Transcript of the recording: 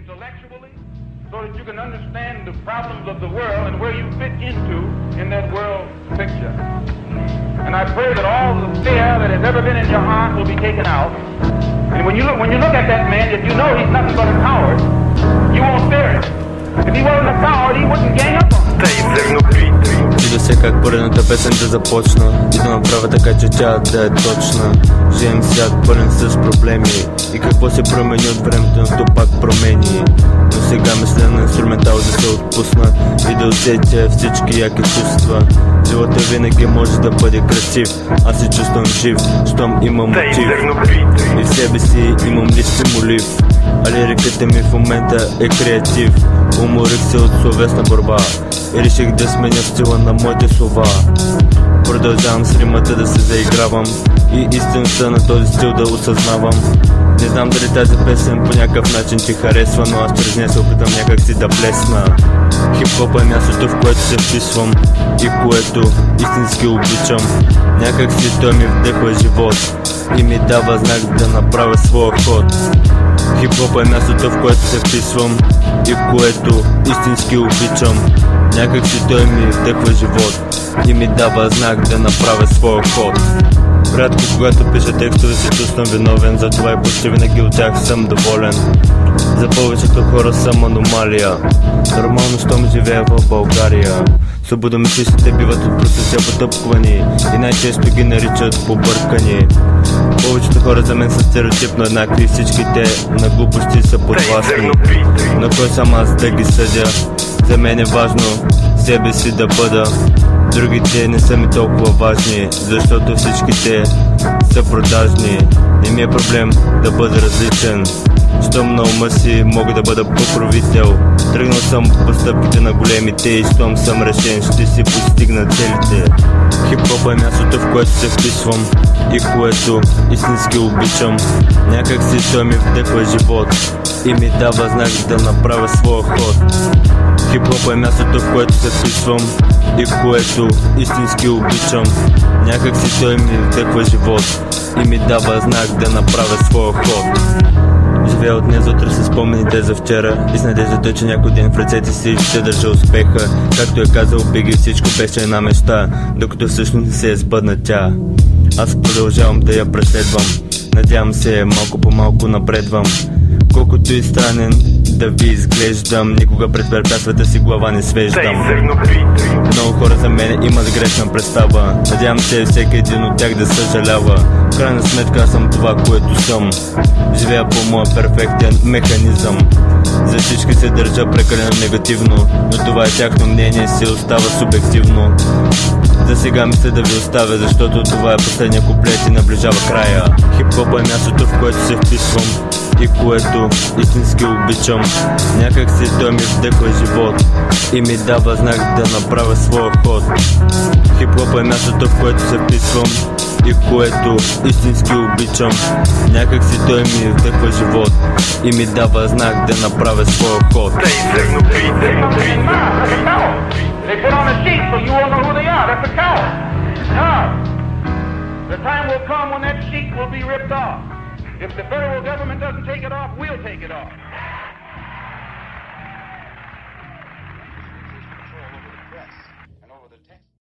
intellectually, so that you can understand the problems of the world and where you fit into in that world picture. And I pray that all the fear that has ever been in your heart will be taken out. And when you look at that man, if you know he's nothing but a coward, you won't fear him. If he wasn't a coward, he wouldn't gang up on him. Чудя се как поредната песен да започна и да направя така, че тя да е точна. Живеем свят пълен с проблеми и какво се промени от времето, но то пак промени. Но сега мисля на инструментал да се отпусна и да усетя всички яки чувства. Живота винаги може да бъде красив, аз се чувствам жив, щом имам мотив. И в себе си имам лист молив, а лириката ми в момента е креатив. Уморих се от словесна борба и реших да сменя стила на моите слова. Продължавам с римата да се заигравам и истината на този стил да осъзнавам. Не знам дали тази песен по някакъв начин ти харесва, но аз чрез нея се опитам някак си да блесна. Хип-хоп е мястото, в което се вписвам и което истински обичам. Някак си той ми вдъхва живот и ми дава знак да направя своя ход. Хип-хоп е мястото, в което се вписвам и което истински обичам. Някак си той ми вдъхва живот и ми дава знак да направя своя ход. Рядко когато пиша текстове се чувствам виновен, затова и почти винаги от тях съм доволен. За повечето хора съм аномалия, нормално щом живея в България. Свободомислиците биват от процесия потъпквани и най-често ги наричат побъркани. Повечето хора за мен са стереотипно еднакви, всичките на глупости са подвластни. Но кой съм аз да ги съдя? За мен е важно себе си да бъда. Другите не са ми толкова важни, защото всичките са продажни. Не ми е проблем да бъда различен, щом на ума си мога да бъда покровител. Тръгнал съм по стъпките на големите и щом съм решен, ще си постигна целите. Хип-хоп е мястото, в което се вписвам и което истински обичам. Някак си той ми вдъхва живот и ми дава знак да направя своя ход. Хип-хоп е мястото, в което се вписвам и което истински обичам. Някак си той ми вдъхва живот и ми дава знак да направя своя ход. Живея от днес утре с спомените за вчера и с надеждата, че някой ден в ръцете си ще държа успеха. Както е казал Биги, всичко беше една мечта, докато всъщност се е сбъдна тя. Аз продължавам да я преследвам, надявам се малко по малко напредвам. Колкото и странен да ви изглеждам, никога пред препятствията си глава не свеждам. Много хора за мен имат грешна представа, надявам се всеки един от тях да съжалява. В крайна сметка аз съм това, което съм, живея по моя перфектен механизъм. За всички се държа прекалено негативно, но това е тяхно мнение, си остава субективно. За сега мисля да ви оставя, защото това е последния куплет и наближава края. Хип-хоп е мястото, в което се вписвам и което истински обичам. Някак си той ми вдъхва живот и ми дава знак да направя своя ход. Хип-хоп е мястото, в което се вписвам и което истински обичам. Някак си той ми вдъхва живот и ми дава знак да направя своя ход. They put on a sheet so you won't know who they are. That's a coward. No. The time will come when that sheet will be ripped off. If the federal government doesn't take it off, we'll take it off.